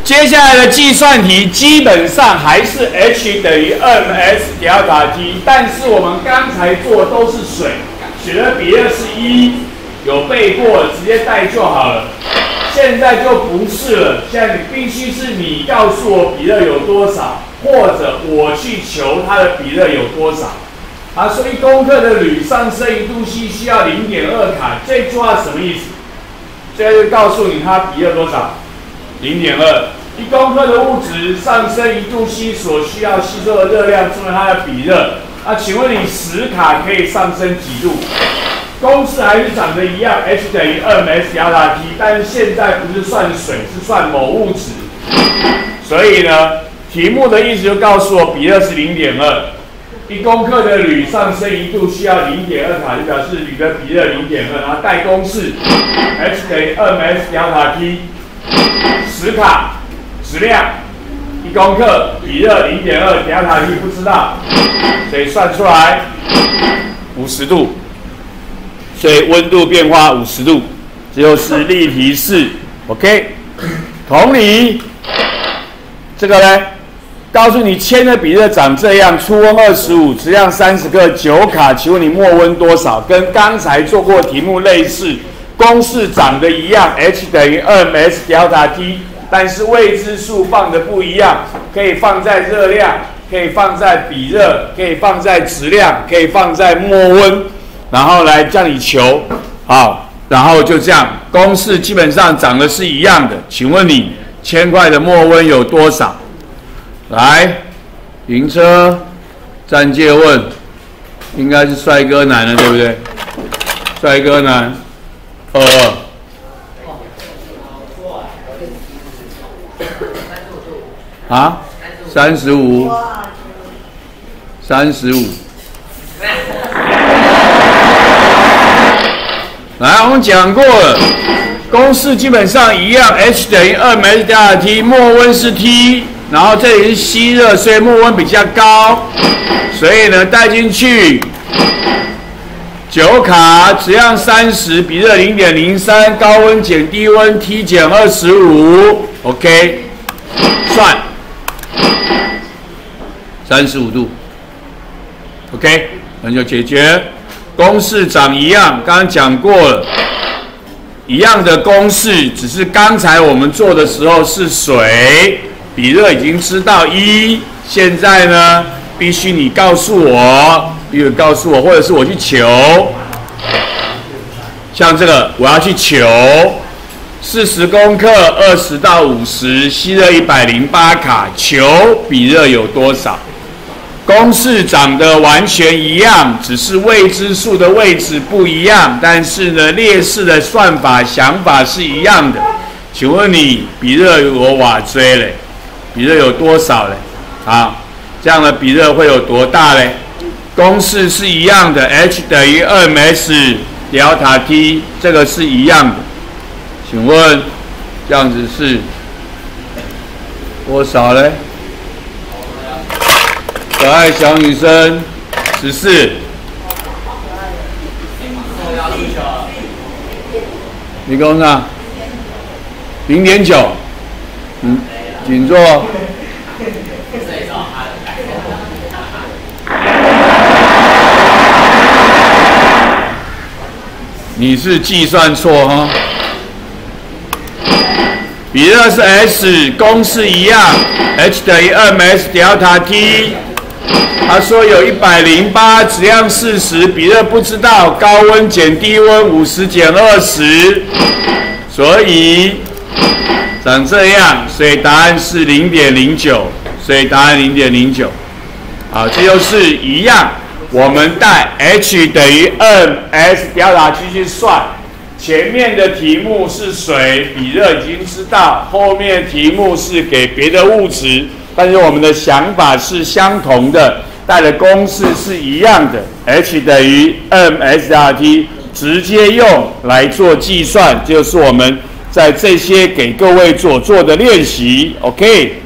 接下来的计算题基本上还是 H 等于 ms delta t， 但是我们刚才做的都是水，水的比热是1，有背过直接带就好了。现在就不是了，现在你必须是你告诉我比热有多少，或者我去求它的比热有多少。所以1公克的铝上升1度 C 需要0.2卡，这句话什么意思？现在就告诉你它比热多少，0.2。1公克的物质上升1度 C 所需要吸收的热量除了它的比热，请问你10卡可以上升几度？公式还是长得一样 ，H 等于2ms delta t， 但是现在不是算水，是算某物质。所以呢，题目的意思就告诉我比热是0.2。1公克的铝上升1度需要0.2卡，就表示铝的比热0.2，然后带公式 H 等于2ms delta t， 10卡质量1公克比热0.2 delta t 不知道，所以算出来50度。所以温度变化50度，这就是例题4 ，OK。同理，这个呢，告诉你铅的比热长这样，初温25，质量30克，9卡，请问你末温多少？跟刚才做过题目类似，公式长得一样 ，H 等于2ms delta t， 但是未知数放的不一样，可以放在热量，可以放在比热，可以放在质量，可以放在末温。然后来叫你求，好，然后就这样，公式基本上长得是一样的。请问你铅块的末温有多少？来，停车，暂借问，应该是帅哥男了，对不对？帅哥男，22。啊，35。来，我们讲过了，公式基本上一样 ，H 等于2ms delta t， 末温是 T， 然后这里是吸热，所以末温比较高，所以呢带进去9卡，质量30，比热0.03，高温减低温 T 减25 ，OK， 算35度 ，OK， 那就解决。公式长一样，刚刚讲过了，一样的公式，只是刚才我们做的时候是水，比热已经知道1，现在呢，必须你告诉我，或者是我去求，像这个我要去求40公克20到50，吸热108卡，求比热有多少？公式长得完全一样，只是未知数的位置不一样，但是呢，列式的算法、想法是一样的。请问你比热有瓦锥嘞？比热有多少嘞？好，这样的比热会有多大嘞？公式是一样的 ，H 等于2ms delta t， 这个是一样的。请问这样子是多少嘞？可爱小女生14，你跟我上0.9，请坐。你是计算错哈？比热是 S， 公式一样 ，H 等于2ms delta t。他说有108，质量40，比热不知道，高温减低温50减20，所以长这样，所以答案是0.09，所以答案0.09。好，这就是一样，我们带 H 等于2ms delta t去算。前面的题目是水，比热已经知道，后面的题目是给别的物质。但是我们的想法是相同的，带的公式是一样的 ，H 等于2ms delta t， 直接用来做计算，就是我们在这些给各位做的练习 ，OK。